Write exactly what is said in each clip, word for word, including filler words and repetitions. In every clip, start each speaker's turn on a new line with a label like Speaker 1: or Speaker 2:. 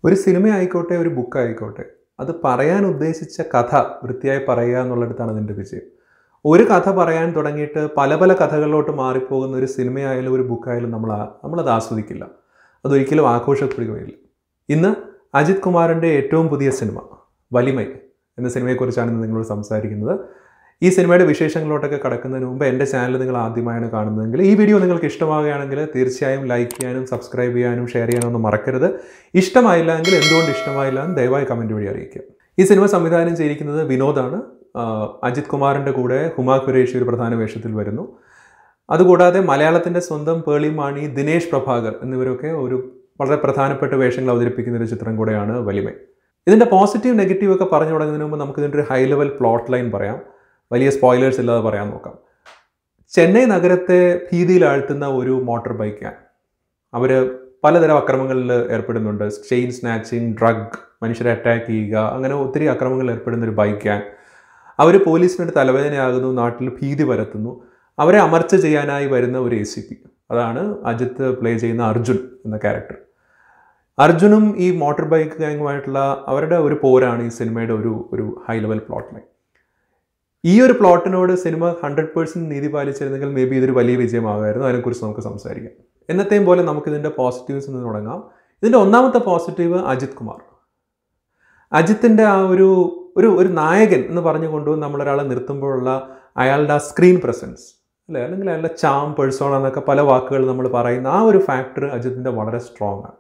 Speaker 1: ഒരു സിനിമ ആയിക്കോട്ടെ ഒരു ബുക്ക് ആയിക്കോട്ടെ അത് പറയാൻ ഉദ്ദേശിച്ച കഥ വൃത്തിയായി പറയുക എന്നുള്ളിടത്താണ് അതിൻ്റെ വിജയം. ഒരു കഥ പറയാൻ തുടങ്ങിയിട്ട് പല പല കഥകളിലോട്ട് മാറിപ്പോകുന്ന ഒരു സിനിമയായാലും ഒരു ബുക്കായാലും നമ്മൾ നമ്മളത് ആസ്വദിക്കില്ല, അതൊരിക്കലും ആഘോഷപ്പെടുകയില്ല. ഇന്ന് അജിത് കുമാറിൻ്റെ ഏറ്റവും പുതിയ സിനിമ വലിമൈ എന്ന സിനിമയെക്കുറിച്ചാണ് ഇന്ന് നിങ്ങളോട് സംസാരിക്കുന്നത്. ഈ സിനിമയുടെ വിശേഷങ്ങളിലോട്ടൊക്കെ കടക്കുന്നതിന് മുമ്പ് എൻ്റെ ചാനൽ നിങ്ങൾ ആദ്യമായാണ് കാണുന്നതെങ്കിൽ ഈ വീഡിയോ നിങ്ങൾക്ക് ഇഷ്ടമാവുകയാണെങ്കിൽ തീർച്ചയായും ലൈക്ക് ചെയ്യാനും സബ്സ്ക്രൈബ് ചെയ്യാനും ഷെയർ ചെയ്യാനും ഒന്നും മറക്കരുത്. ഇഷ്ടമായില്ല എങ്കിൽ എന്തുകൊണ്ട് ഇഷ്ടമായില്ല എന്ന് ദയവായി കമൻറ്റ് വഴി അറിയിക്കുക. ഈ സിനിമ സംവിധാനം ചെയ്തിരിക്കുന്നത് വിനോദാണ്. അജിത് കുമാറിൻ്റെ കൂടെ ഹുമ ഖുറേഷി ഒരു പ്രധാന വേഷത്തിൽ വരുന്നു. അതുകൂടാതെ മലയാളത്തിൻ്റെ സ്വന്തം പേർളി മാണി, ദിനേശ്, പ്രഭാകർ എന്നിവരൊക്കെ ഒരു വളരെ പ്രധാനപ്പെട്ട വേഷങ്ങൾ അവതരിപ്പിക്കുന്ന ഒരു ചിത്രം കൂടെയാണ് വലിമൈ. ഇതിൻ്റെ പോസിറ്റീവ് നെഗറ്റീവ് ഒക്കെ പറഞ്ഞു തുടങ്ങുന്നതിന് മുമ്പ് നമുക്ക് ഇതിൻ്റെ ഒരു ഹൈ ലെവൽ പ്ലോട്ട് ലൈൻ പറയാം. വലിയ സ്പോയിലേഴ്സ് ഇല്ലാതെ പറയാൻ നോക്കാം. ചെന്നൈ നഗരത്തെ ഭീതിയിലാഴ്ത്തുന്ന ഒരു മോട്ടോർ ബൈക്ക് ഗ്യാങ്, അവർ പലതരം അക്രമങ്ങളിൽ ഏർപ്പെടുന്നുണ്ട്. ചെയിൻ സ്നാച്ചിങ്, ഡ്രഗ്, മനുഷ്യരെ അറ്റാക്ക് ചെയ്യുക, അങ്ങനെ ഒത്തിരി അക്രമങ്ങളിൽ ഏർപ്പെടുന്ന ഒരു ബൈക്ക് ഗ്യാങ്. അവർ പോലീസിനൊരു തലവേദനയാകുന്നു, നാട്ടിൽ ഭീതി പരത്തുന്നു. അവരെ അമർച്ച ചെയ്യാനായി വരുന്ന ഒരു എ സി പി, അതാണ് അജിത്ത് പ്ലേ ചെയ്യുന്ന അർജുൻ എന്ന ക്യാരക്ടർ. അർജുനും ഈ മോട്ടോർ ബൈക്ക് ഗ്യാങ്ങുമായിട്ടുള്ള അവരുടെ ഒരു പോരാണ് ഈ സിനിമയുടെ ഒരു ഒരു ഹൈ ലെവൽ പ്ലോട്ട് ലൈൻ. ഈ ഒരു പ്ലോട്ടിനോട് സിനിമ ഹൺഡ്രഡ് പേഴ്സൻറ്റ് നീതി പാലിച്ചിരുന്നെങ്കിൽ മേ ബി ഇതൊരു വലിയ വിജയമാകുമായിരുന്നു. അതിനെക്കുറിച്ച് നമുക്ക് സംസാരിക്കാം. എന്നത്തെയും പോലെ നമുക്കിതിൻ്റെ പോസിറ്റീവ്സ് നിന്ന് തുടങ്ങാം. ഇതിൻ്റെ ഒന്നാമത്തെ പോസിറ്റീവ് അജിത് കുമാർ. അജിത്തിൻ്റെ ആ ഒരു ഒരു ഒരു നായകൻ എന്ന് പറഞ്ഞു കൊണ്ടുവന്ന് നമ്മളൊരാളെ നിർത്തുമ്പോഴുള്ള അയാളുടെ ആ സ്ക്രീൻ പ്രസൻസ് അല്ലേ, അല്ലെങ്കിൽ അയാളുടെ ചാം, പേഴ്സോണ എന്നൊക്കെ പല വാക്കുകൾ നമ്മൾ പറയുന്ന ആ ഒരു ഫാക്ടർ അജിത്തിൻ്റെ വളരെ സ്ട്രോങ് ആണ്.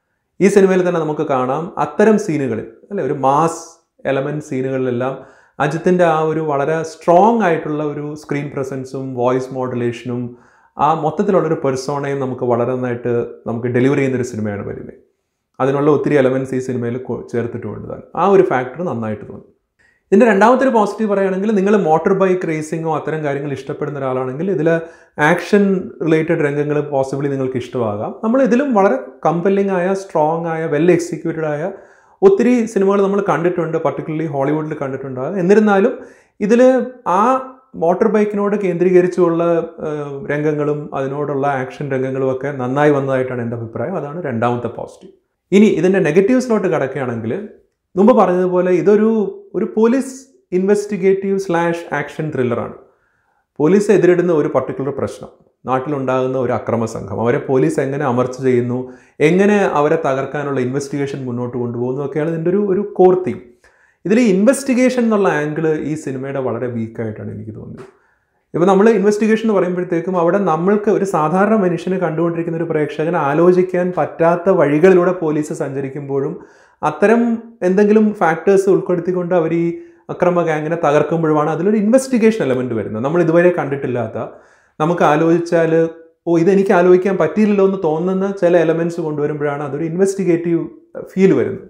Speaker 1: ഈ സിനിമയിൽ തന്നെ നമുക്ക് കാണാം അത്തരം സീനുകളിൽ അല്ലേ, ഒരു മാസ് എലമെൻറ്റ് സീനുകളിലെല്ലാം അജിത്തിൻ്റെ ആ ഒരു വളരെ സ്ട്രോങ് ആയിട്ടുള്ള ഒരു സ്ക്രീൻ പ്രസൻസും വോയിസ് മോഡുലേഷനും ആ മൊത്തത്തിലുള്ളൊരു പെർസോണയും നമുക്ക് വളരെ നന്നായിട്ട് നമുക്ക് ഡെലിവറി ചെയ്യുന്നൊരു സിനിമയാണ് വലിമൈ. അതിനുള്ള ഒത്തിരി എലമെൻറ്റ്സ് ഈ സിനിമയിൽ ചേർത്തിട്ടുമുണ്ട്. താൻ ആ ഒരു ഫാക്ടർ നന്നായിട്ട് തോന്നി. ഇതിൻ്റെ രണ്ടാമത്തെ ഒരു പോസിറ്റീവ് പറയുകയാണെങ്കിൽ നിങ്ങൾ മോട്ടോർ ബൈക്ക് റേസിങ്ങോ അത്തരം കാര്യങ്ങൾ ഇഷ്ടപ്പെടുന്ന ഒരാളാണെങ്കിൽ ഇതിൽ ആക്ഷൻ റിലേറ്റഡ് രംഗങ്ങൾ പോസിബിളി നിങ്ങൾക്ക് ഇഷ്ടമാകാം. നമ്മൾ ഇതിലും വളരെ കമ്പല്ലിംഗ് ആയ, സ്ട്രോങ് ആയ, വെൽ എക്സിക്യൂട്ടഡ് ആയ ഒത്തിരി സിനിമകൾ നമ്മൾ കണ്ടിട്ടുണ്ട്, പർട്ടിക്കുലർലി ഹോളിവുഡിൽ കണ്ടിട്ടുണ്ടാകും. എന്നിരുന്നാലും ഇതിൽ ആ മോട്ടോർ ബൈക്കിനോട് കേന്ദ്രീകരിച്ചുള്ള രംഗങ്ങളും അതിനോടുള്ള ആക്ഷൻ രംഗങ്ങളും ഒക്കെ നന്നായി വന്നതായിട്ടാണ് എൻ്റെ അഭിപ്രായം. അതാണ് രണ്ടാമത്തെ പോസിറ്റീവ്. ഇനി ഇതിൻ്റെ നെഗറ്റീവ്സിലോട്ട് കിടക്കുകയാണെങ്കിൽ മുമ്പ് പറഞ്ഞതുപോലെ ഇതൊരു ഒരു പോലീസ് ഇൻവെസ്റ്റിഗേറ്റീവ് സ്ലാഷ് ആക്ഷൻ ത്രില്ലറാണ്. പോലീസ് എതിരിടുന്ന ഒരു പർട്ടിക്കുലർ പ്രശ്നം, നാട്ടിലുണ്ടാകുന്ന ഒരു അക്രമ സംഘം, അവരെ പോലീസ് എങ്ങനെ അമർച്ച ചെയ്യുന്നു, എങ്ങനെ അവരെ തകർക്കാനുള്ള ഇൻവെസ്റ്റിഗേഷൻ മുന്നോട്ട് കൊണ്ടുപോകുന്നു ഒക്കെയാണ് ഇതിൻ്റെ ഒരു ഒരു കോർ തീം. ഇതിൽ ഇൻവെസ്റ്റിഗേഷൻ എന്നുള്ള ആംഗിൾ ഈ സിനിമയുടെ വളരെ വീക്കായിട്ടാണ് എനിക്ക് തോന്നിയത്. ഇപ്പോൾ നമ്മൾ ഇൻവെസ്റ്റിഗേഷൻ എന്ന് പറയുമ്പോഴത്തേക്കും അവിടെ നമ്മൾക്ക് ഒരു സാധാരണ മനുഷ്യനെ കണ്ടുകൊണ്ടിരിക്കുന്ന ഒരു പ്രേക്ഷകന് ആലോചിക്കാൻ പറ്റാത്ത വഴികളിലൂടെ പോലീസ് സഞ്ചരിക്കുമ്പോഴും അത്തരം എന്തെങ്കിലും ഫാക്ടേഴ്സ് ഉൾപ്പെടുത്തിക്കൊണ്ട് അവർ ഈ അക്രമ ഗാങ്ങിനെ തകർക്കുമ്പോഴുമാണ് അതിലൊരു ഇൻവെസ്റ്റിഗേഷൻ എലമെൻറ്റ് വരുന്നത്. നമ്മൾ ഇതുവരെ കണ്ടിട്ടില്ലാത്ത, നമുക്ക് ആലോചിച്ചാൽ ഓ ഇതെനിക്ക് ആലോചിക്കാൻ പറ്റിയില്ലല്ലോ എന്ന് തോന്നുന്ന ചില എലമെൻറ്റ്സ് കൊണ്ടുവരുമ്പോഴാണ് അതൊരു ഇൻവെസ്റ്റിഗേറ്റീവ് ഫീൽ വരുന്നത്.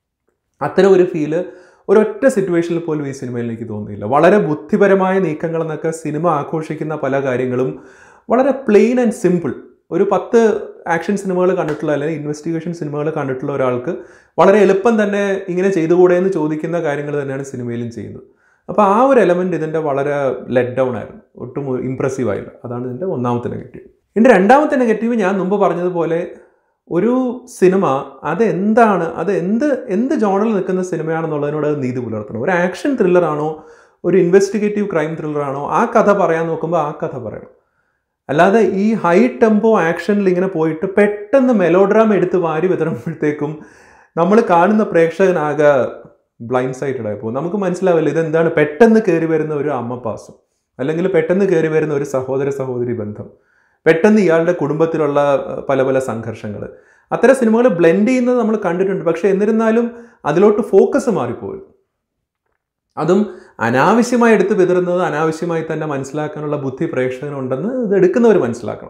Speaker 1: അത്തരം ഒരു ഫീല് ഒരൊറ്റ സിറ്റുവേഷനിൽ പോലും ഈ സിനിമയിൽ എനിക്ക് തോന്നിയില്ല. വളരെ ബുദ്ധിപരമായ നീക്കങ്ങളെന്നൊക്കെ സിനിമ ആഘോഷിക്കുന്ന പല കാര്യങ്ങളും വളരെ പ്ലെയിൻ ആൻഡ് സിമ്പിൾ, ഒരു പത്ത് ആക്ഷൻ സിനിമകൾ കണ്ടിട്ടുള്ള അല്ലെങ്കിൽ ഇൻവെസ്റ്റിഗേഷൻ സിനിമകൾ കണ്ടിട്ടുള്ള ഒരാൾക്ക് വളരെ എളുപ്പം തന്നെ ഇങ്ങനെ ചെയ്തുകൂടെ എന്ന് ചോദിക്കുന്ന കാര്യങ്ങൾ തന്നെയാണ് സിനിമയിലും ചെയ്യുന്നത്. അപ്പോൾ ആ ഒരു എലമെൻറ്റ് ഇതിൻ്റെ വളരെ ലെറ്റ് ഡൗൺ ആയിരുന്നു, ഒട്ടും ഇംപ്രസീവ് ആയില്ല. അതാണ് ഇതിൻ്റെ ഒന്നാമത്തെ നെഗറ്റീവ്. ഇതിൻ്റെ രണ്ടാമത്തെ നെഗറ്റീവ് ഞാൻ മുമ്പ് പറഞ്ഞതുപോലെ ഒരു സിനിമ അതെന്താണ്, അത് എന്ത് എന്ത് ജോണറിൽ നിൽക്കുന്ന സിനിമയാണെന്നുള്ളതിനോട് അത് നീതി പുലർത്തണം. ഒരു ആക്ഷൻ ത്രില്ലറാണോ, ഒരു ഇൻവെസ്റ്റിഗേറ്റീവ് ക്രൈം ത്രില്ലറാണോ, ആ കഥ പറയാൻ നോക്കുമ്പോൾ ആ കഥ പറയണം. അല്ലാതെ ഈ ഹൈ ടെമ്പോ ആക്ഷനിൽ ഇങ്ങനെ പോയിട്ട് പെട്ടെന്ന് മെലോഡ്രാമ എടുത്ത് വാരി വിതറുമ്പോഴത്തേക്കും നമ്മൾ കാണുന്ന പ്രേക്ഷകനാകെ ബ്ലൈൻഡ് സൈറ്റഡ് ആയി പോകും. നമുക്ക് മനസ്സിലാവില്ല ഇതെന്താണ്. പെട്ടെന്ന് കയറി വരുന്ന ഒരു അമ്മ പാസം, അല്ലെങ്കിൽ പെട്ടെന്ന് കയറി വരുന്ന ഒരു സഹോദര സഹോദരി ബന്ധം, പെട്ടെന്ന് ഇയാളുടെ കുടുംബത്തിലുള്ള പല പല സംഘർഷങ്ങൾ, അത്തരം സിനിമകൾ ബ്ലെൻഡ് ചെയ്യുന്നത് നമ്മൾ കണ്ടിട്ടുണ്ട്. പക്ഷേ എന്നിരുന്നാലും അതിലോട്ട് ഫോക്കസ് മാറിപ്പോയി. അതും അനാവശ്യമായി എടുത്ത് വിതറുന്നത് അനാവശ്യമായി തന്നെ മനസ്സിലാക്കാനുള്ള ബുദ്ധി പ്രേക്ഷകനുണ്ടെന്ന് ഇത് എടുക്കുന്നവർ മനസ്സിലാക്കണം.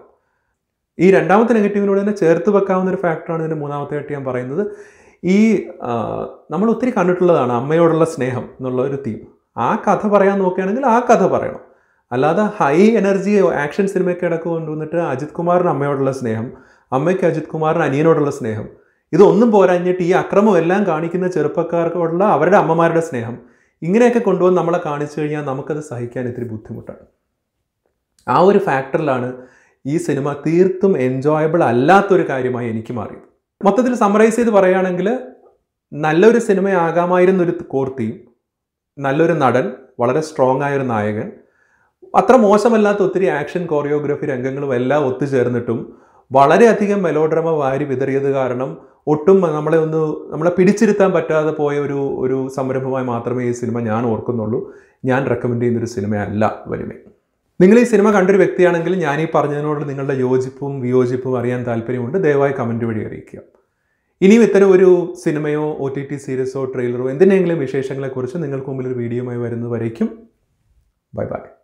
Speaker 1: ഈ രണ്ടാമത്തെ നെഗറ്റീവിനോട് തന്നെ ചേർത്ത് വെക്കാവുന്ന ഒരു ഫാക്ടറാണ് ഇതിൻ്റെ മൂന്നാമത്തെ ആയിട്ട് ഞാൻ പറയുന്നത്. ഈ നമ്മൾ ഒത്തിരി കണ്ടിട്ടുള്ളതാണ് അമ്മയോടുള്ള സ്നേഹം എന്നുള്ള ഒരു തീം. ആ കഥ പറയാൻ നോക്കുകയാണെങ്കിൽ ആ കഥ പറയണം. അല്ലാതെ ഹൈ എനർജി ആക്ഷൻ സിനിമയ്ക്ക് ഇടക്ക് കൊണ്ടുവന്നിട്ട് അജിത് കുമാറിന് അമ്മയോടുള്ള സ്നേഹം, അമ്മയ്ക്ക് അജിത് കുമാറിന് അനിയനോടുള്ള സ്നേഹം, ഇതൊന്നും പോരാഞ്ഞിട്ട് ഈ അക്രമം എല്ലാം കാണിക്കുന്ന ചെറുപ്പക്കാർക്കോടുള്ള അവരുടെ അമ്മമാരുടെ സ്നേഹം, ഇങ്ങനെയൊക്കെ കൊണ്ടുവന്ന് നമ്മളെ കാണിച്ചു കഴിഞ്ഞാൽ നമുക്കത് സഹിക്കാൻ ഇത്തിരി ബുദ്ധിമുട്ടാണ്. ആ ഒരു ഫാക്ടറിലാണ് ഈ സിനിമ തീർത്തും എൻജോയബിൾ അല്ലാത്തൊരു കാര്യമായി എനിക്ക് മാറിയത്. മൊത്തത്തിൽ സമ്മറൈസ് ചെയ്ത് പറയുകയാണെങ്കിൽ നല്ലൊരു സിനിമയാകാമായിരുന്നൊരു കോർ തീം, നല്ലൊരു നടൻ, വളരെ സ്ട്രോങ് ആയൊരു നായകൻ, അത്ര മോശമല്ലാത്ത ഒത്തിരി ആക്ഷൻ കോറിയോഗ്രാഫി രംഗങ്ങളും എല്ലാം ഒത്തുചേർന്നിട്ടും വളരെയധികം മെലോഡ്രാമ വാരി വിതറിയത് കാരണം ഒട്ടും നമ്മളെ ഒന്ന് നമ്മളെ പിടിച്ചിരുത്താൻ പറ്റാതെ പോയ ഒരു ഒരു സംരംഭമായി മാത്രമേ ഈ സിനിമ ഞാൻ ഓർക്കുന്നുള്ളൂ. ഞാൻ റെക്കമെൻഡ് ചെയ്യുന്നൊരു സിനിമയല്ല വലിമൈ. നിങ്ങൾ ഈ സിനിമ കണ്ടൊരു വ്യക്തിയാണെങ്കിൽ ഞാൻ ഈ പറഞ്ഞതിനോട് നിങ്ങളുടെ യോജിപ്പും വിയോജിപ്പും അറിയാൻ താല്പര്യമുണ്ട്. ദയവായി കമൻറ്റ് വഴി അറിയിക്കുക. ഇനിയും ഇത്തരം ഒരു സിനിമയോ ഒ ടി ടി സീരീസോ ട്രെയിലറോ എന്തിനെങ്കിലും വിശേഷങ്ങളെക്കുറിച്ച് നിങ്ങൾക്ക് മുമ്പിൽ ഒരു വീഡിയോയുമായി വരുന്നതുവരേക്കും ബൈ ബൈ.